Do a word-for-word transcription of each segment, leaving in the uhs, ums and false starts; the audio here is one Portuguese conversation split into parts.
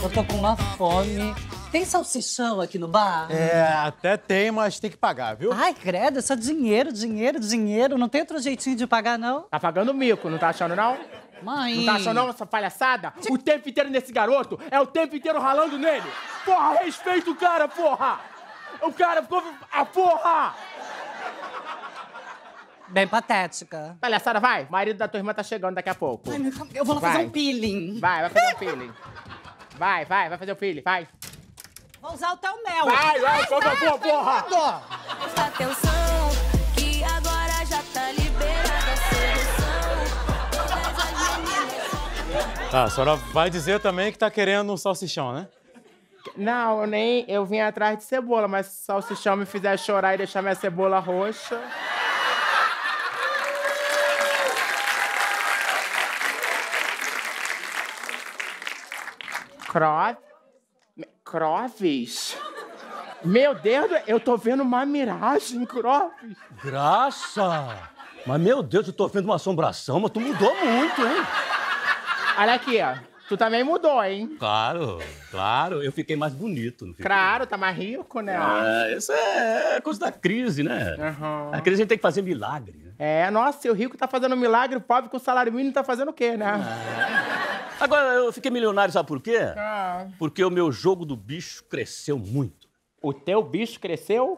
Eu tô com uma fome. Tem salsichão aqui no bar? É, até tem, mas tem que pagar, viu? Ai, credo, é só dinheiro, dinheiro, dinheiro. Não tem outro jeitinho de pagar, não? Tá pagando mico, não tá achando, não? Mãe... Não tá achando, não, essa palhaçada? O tempo inteiro nesse garoto é o tempo inteiro ralando nele. Porra, respeita o cara, porra! O cara ficou... Ah, porra! Bem patética. Palhaçada, vai. O marido da tua irmã tá chegando daqui a pouco. Ai, meu, eu vou lá Vai. fazer um peeling. Vai, vai fazer um peeling. Vai, vai, vai fazer o peeling, vai. Vou usar o teu mel. Vai, vai, por favor, porra! Presta atenção, que agora já tá liberada a solução. Todas as meninas... Tá, a senhora vai dizer também que tá querendo um salsichão, né? Não, eu nem... Eu vim atrás de cebola, mas se o salsichão me fizer chorar e deixar minha cebola roxa... Crove... Croves? Meu Deus, eu tô vendo uma miragem, Croves. Graça! Mas, meu Deus, eu tô vendo uma assombração, mas tu mudou muito, hein? Olha aqui, ó. Tu também mudou, hein? Claro, claro. Eu fiquei mais bonito, não fiquei? Claro, tá mais rico, né? É, isso é coisa da crise, né? Uhum. A crise a gente tem que fazer milagre, né? É, nossa, e o rico tá fazendo milagre, o pobre com salário mínimo tá fazendo o quê, né? Agora, eu fiquei milionário, sabe por quê? Ah. Porque o meu jogo do bicho cresceu muito. O teu bicho cresceu?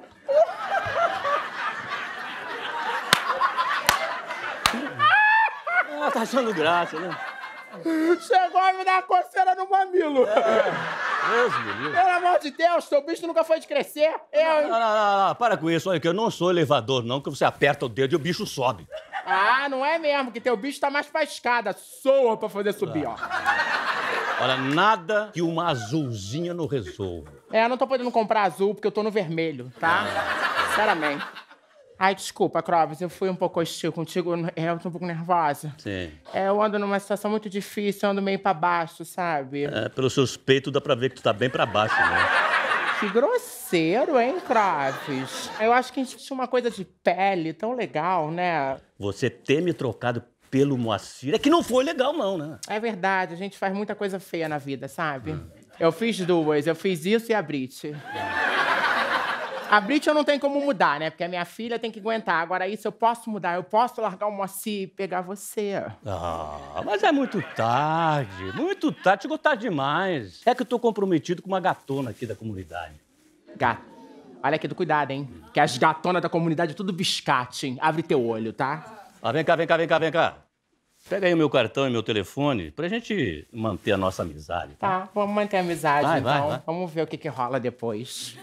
Ah, tá achando graça, né? Chegou a me dar uma coceira no mamilo. Deus me livre. Pelo amor de Deus, teu bicho nunca foi de crescer. Eu, hein? Não, não, não, não, para com isso. Olha, que eu não sou elevador, não, que você aperta o dedo e o bicho sobe. Ah, não é mesmo, que teu bicho tá mais pra escada. Soa pra fazer subir, ó. Olha, nada que uma azulzinha não resolva. É, eu não tô podendo comprar azul porque eu tô no vermelho, tá? Sinceramente. Ai, desculpa, Croves, eu fui um pouco hostil contigo, é, eu tô um pouco nervosa. Sim. É, eu ando numa situação muito difícil, eu ando meio pra baixo, sabe? É, pelos seus peitos dá pra ver que tu tá bem pra baixo, né? Que grosseiro, hein, Croves? Eu acho que a gente tinha uma coisa de pele tão legal, né? Você ter me trocado pelo Moacir é que não foi legal, não, né? É verdade, a gente faz muita coisa feia na vida, sabe? Hum. Eu fiz duas, eu fiz isso e a Brit. A Brit eu não tenho como mudar, né? Porque a minha filha tem que aguentar. Agora isso eu posso mudar, eu posso largar o Moacir e pegar você. Ah, mas é muito tarde, muito tarde. Chegou tarde demais. É que eu tô comprometido com uma gatona aqui da comunidade. Gato. Olha aqui, do cuidado, hein? Que as gatonas da comunidade é tudo biscate, hein? Abre teu olho, tá? Ah, vem cá, vem cá, vem cá, vem cá. Pega aí o meu cartão e meu telefone pra gente manter a nossa amizade, tá? Tá, vamos manter a amizade, vai, então. Vai, vai. Vamos ver o que que rola depois.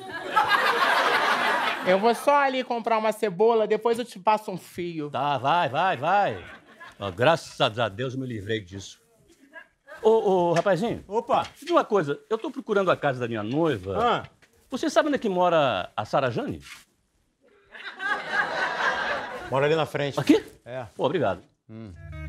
Eu vou só ali comprar uma cebola, depois eu te passo um fio. Tá, vai, vai, vai. Ó, graças a Deus eu me livrei disso. Ô, ô, rapazinho. Opa! Diz uma coisa, eu tô procurando a casa da minha noiva. Ah. Você sabe onde é que mora a Sara Jane? Mora ali na frente. Aqui? É. Pô, obrigado. Hum.